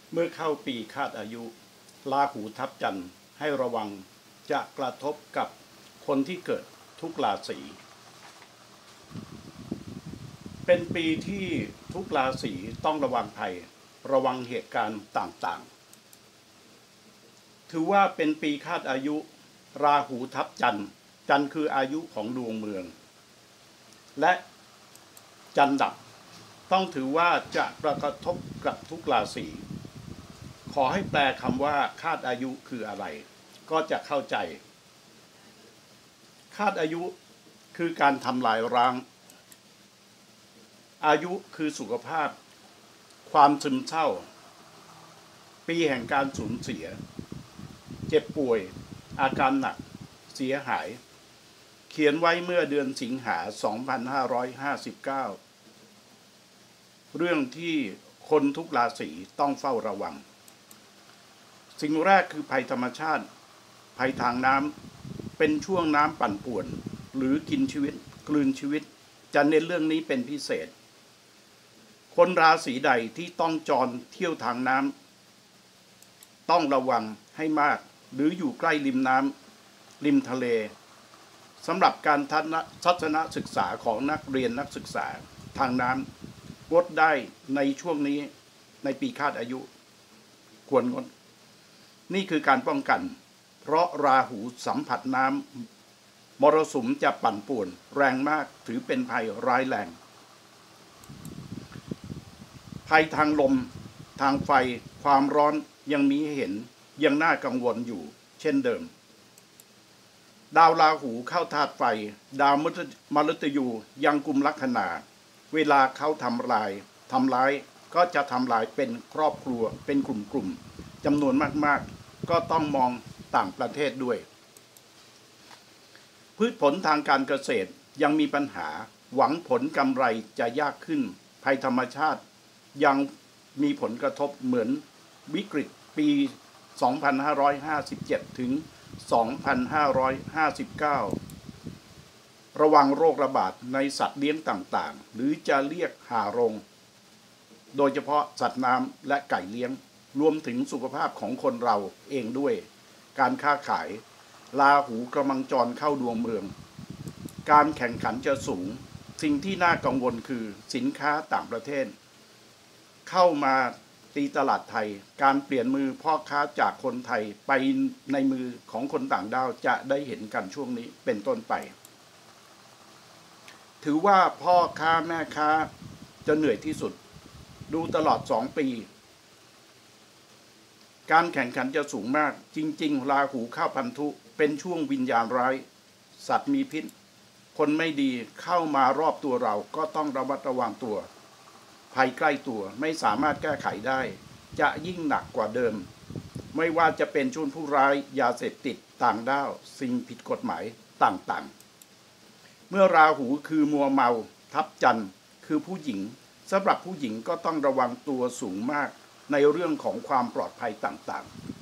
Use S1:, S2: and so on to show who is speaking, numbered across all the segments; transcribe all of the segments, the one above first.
S1: เมื่อเข้าปีคาดอายุราหูทับจันทร์ให้ระวังจะกระทบกับคนที่เกิดทุกราศีเป็นปีที่ทุกราศีต้องระวังภัยระวังเหตุการณ์ต่างๆถือว่าเป็นปีคาดอายุราหูทับจันทร์จันทร์คืออายุของดวงเมืองและจันทร์ดับต้องถือว่าจะกระทบกับทุกราศีขอให้แปลคำว่าคาดอายุคืออะไรก็จะเข้าใจคาดอายุคือการทำลายล้างอายุคือสุขภาพความซึมเศร้าปีแห่งการสูญเสียเจ็บป่วยอาการหนักเสียหายเขียนไว้เมื่อเดือนสิงหา 2559 เรื่องที่คนทุกราศีต้องเฝ้าระวังสิ่งแรกคือภัยธรรมชาติภัยทางน้ำเป็นช่วงน้ำปั่นป่วนหรือกินชีวิตกลืนชีวิตจะเน้นเรื่องนี้เป็นพิเศษคนราศีใดที่ต้องจรเที่ยวทางน้ำต้องระวังให้มากหรืออยู่ใกล้ริมน้ำริมทะเลสำหรับการทัศนศึกษาของนักเรียนนักศึกษาทางน้ำงดได้ในช่วงนี้ในปีคาดอายุควรงดนี่คือการป้องกันเพราะราหูสัมผัสน้ำมรสุมจะปั่นป่วนแรงมากถือเป็นภัยร้ายแรงภัยทางลมทางไฟความร้อนยังมีให้เห็นยังน่ากังวลอยู่เช่นเดิมดาวราหูเข้าธาตุไฟดาวมฤตยูยังกุมลัคนาเวลาเขาทำร้ายก็จะทำลายเป็นครอบครัวเป็นกลุ่มจำนวนมากๆก็ต้องมองต่างประเทศด้วยพืชผลทางการเกษตรยังมีปัญหาหวังผลกำไรจะยากขึ้นภัยธรรมชาติยังมีผลกระทบเหมือนวิกฤตปี 2557 ถึง 2559 ระวังโรคระบาดในสัตว์เลี้ยงต่างๆหรือจะเรียกหาโรงโดยเฉพาะสัตว์น้ำและไก่เลี้ยงรวมถึงสุขภาพของคนเราเองด้วยการค้าขายราหูกำลังจรเข้าดวงเมืองการแข่งขันจะสูงสิ่งที่น่ากังวลคือสินค้าต่างประเทศเข้ามาตีตลาดไทยการเปลี่ยนมือพ่อค้าจากคนไทยไปในมือของคนต่างด้าวจะได้เห็นกันช่วงนี้เป็นต้นไปถือว่าพ่อค้าแม่ค้าจะเหนื่อยที่สุดดูตลอด2 ปีการแข่งขันจะสูงมากจริงๆราหูเข้าพันธุเป็นช่วงวิญญาณร้ายสัตว์มีพิษคนไม่ดีเข้ามารอบตัวเราก็ต้องระมัดระวังตัวภัยใกล้ตัวไม่สามารถแก้ไขได้จะยิ่งหนักกว่าเดิมไม่ว่าจะเป็นชุนผู้ร้ายยาเสพติดต่างด้าวสิ่งผิดกฎหมายต่างๆเมื่อราหูคือมัวเมาทับจันทร์คือผู้หญิงสำหรับผู้หญิงก็ต้องระวังตัวสูงมากในเรื่องของความปลอดภัยต่าง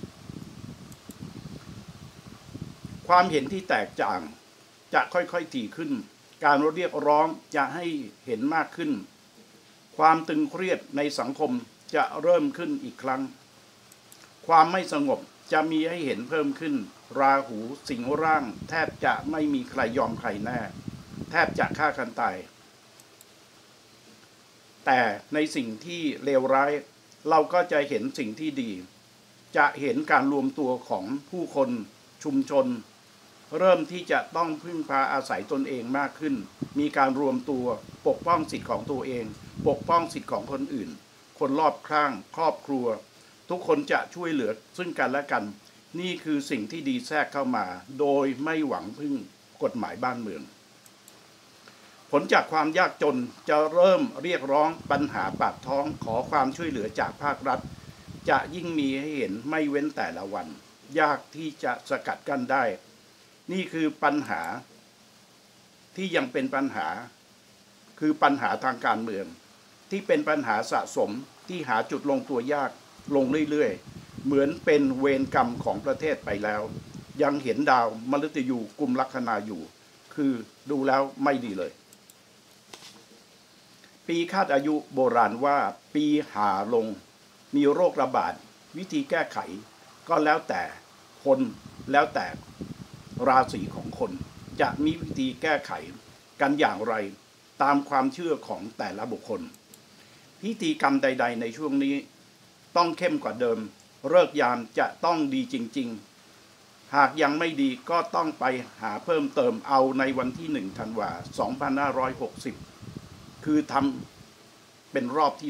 S1: ๆความเห็นที่แตกต่างจะค่อยๆถี่ขึ้นการเรียกร้องจะให้เห็นมากขึ้นความตึงเครียดในสังคมจะเริ่มขึ้นอีกครั้งความไม่สงบจะมีให้เห็นเพิ่มขึ้นราหูสิงร่างแทบจะไม่มีใครยอมใครแน่แทบจะฆ่ากันตายแต่ในสิ่งที่เลวร้ายเราก็จะเห็นสิ่งที่ดีจะเห็นการรวมตัวของผู้คนชุมชนเริ่มที่จะต้องพึ่งพาอาศัยตนเองมากขึ้นมีการรวมตัวปกป้องสิทธิ์ของตัวเองปกป้องสิทธิ์ของคนอื่นคนรอบข้างครอบครัวทุกคนจะช่วยเหลือซึ่งกันและกันนี่คือสิ่งที่ดีแทรกเข้ามาโดยไม่หวังพึ่งกฎหมายบ้านเมืองผลจากความยากจนจะเริ่มเรียกร้องปัญหาปากท้องขอความช่วยเหลือจากภาครัฐจะยิ่งมีให้เห็นไม่เว้นแต่ละวันยากที่จะสกัดกั้นได้นี่คือปัญหาที่ยังเป็นปัญหาคือปัญหาทางการเมืองที่เป็นปัญหาสะสมที่หาจุดลงตัวยากลงเรื่อยๆเหมือนเป็นเวรกรรมของประเทศไปแล้วยังเห็นดาวมฤตยูกุมลัคนาอยู่คือดูแล้วไม่ดีเลยปีคาดอายุโบราณว่าปีหาลงมีโรคระบาดวิธีแก้ไขก็แล้วแต่คนแล้วแต่ราศีของคนจะมีวิธีแก้ไขกันอย่างไรตามความเชื่อของแต่ละบุคคลพิธีกรรมใดๆในช่วงนี้ต้องเข้มกว่าเดิมฤกษ์ยามจะต้องดีจริงๆหากยังไม่ดีก็ต้องไปหาเพิ่มเติมเอาในวันที่1 ธันวาคม 2560คือทำเป็นรอบที่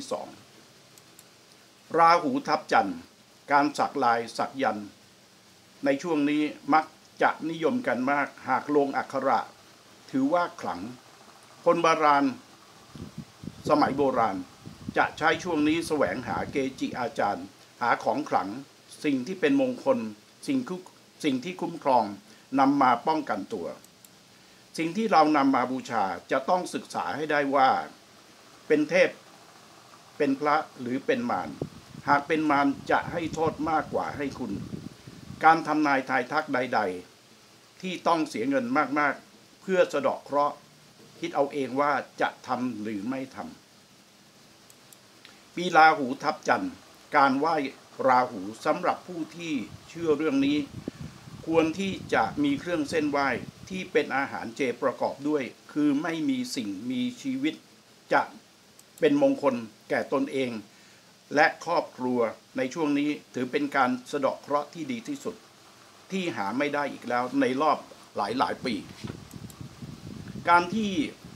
S1: 2ราหูทับจันทร์การสักลายสักยันต์ในช่วงนี้มักจะนิยมกันมากหากลงอักขระถือว่าขลังคนโบราณสมัยโบราณจะใช้ช่วงนี้แสวงหาเกจิอาจารย์หาของขลังสิ่งที่เป็นมงคลสิ่งที่คุ้มครองนำมาป้องกันตัวสิ่งที่เรานำมาบูชาจะต้องศึกษาให้ได้ว่าเป็นเทพเป็นพระหรือเป็นมารหากเป็นมารจะให้โทษมากกว่าให้คุณการทำนายทายทักใดๆที่ต้องเสียเงินมากๆเพื่อสะเดาะเคราะห์คิดเอาเองว่าจะทำหรือไม่ทำปีราหูทับจันทร์การไหว้ราหูสำหรับผู้ที่เชื่อเรื่องนี้ควรที่จะมีเครื่องเส้นไหว้ที่เป็นอาหารเจประกอบด้วยคือไม่มีสิ่งมีชีวิตจะเป็นมงคลแก่ตนเองและครอบครัวในช่วงนี้ถือเป็นการสะเดาะเคราะห์ที่ดีที่สุดที่หาไม่ได้อีกแล้วในรอบหลายปีการที่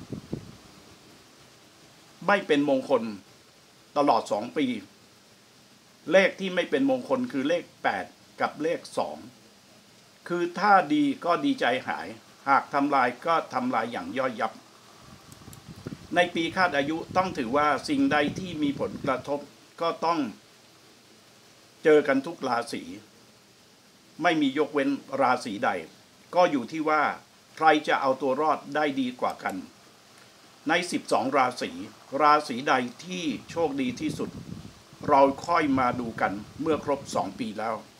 S1: ไม่เป็นมงคลตลอด2 ปีเลขที่ไม่เป็นมงคลคือเลข8กับเลข2คือถ้าดีก็ดีใจหายหากทำลายก็ทำลายอย่างย่อยยับในปีคาดอายุต้องถือว่าสิ่งใดที่มีผลกระทบก็ต้องเจอกันทุกราศีไม่มียกเว้นราศีใดก็อยู่ที่ว่าใครจะเอาตัวรอดได้ดีกว่ากันใน12ราศีใดที่โชคดีที่สุดเราค่อยมาดูกันเมื่อครบ2 ปีแล้ว